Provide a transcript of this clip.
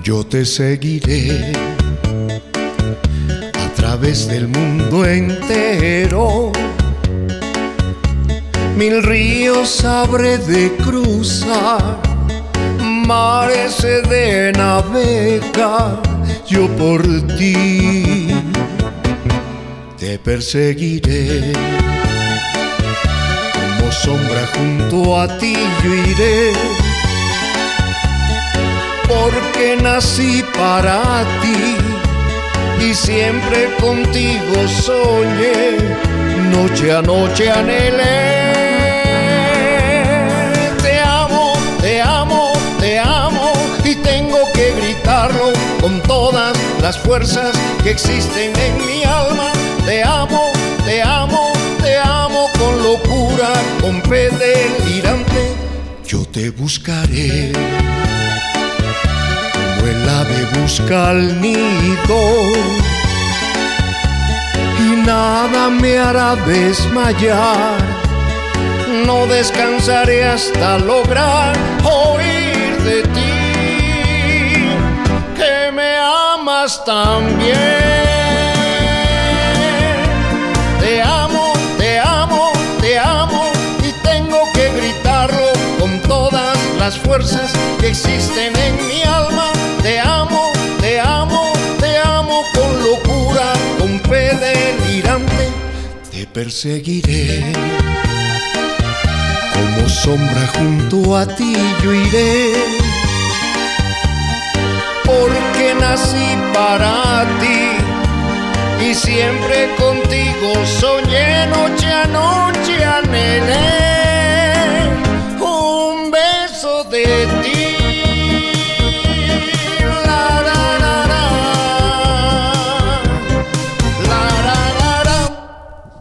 Yo te seguiré a través del mundo entero. Mil ríos habré de cruzar, mares he de navegar. Yo por ti te perseguiré, como sombra junto a ti yo iré, porque nací para ti y siempre contigo soñé, noche a noche anhelé. Te amo, te amo, te amo, y tengo que gritarlo con todas las fuerzas que existen en mi alma. Te amo, te amo, te amo con locura, con fe delirante. Yo te buscaré como el ave busca al nido, y nada me hará desmayar. No descansaré hasta lograr oír de ti que me amas también. Te amo, te amo, te amo, y tengo que gritarlo con todas las fuerzas que existen en mi alma. Te amo, te amo, te amo con locura, con fe delirante. Te perseguiré, como sombra junto a ti yo iré, porque nací para ti y siempre contigo soñé, noche a noche anhelé.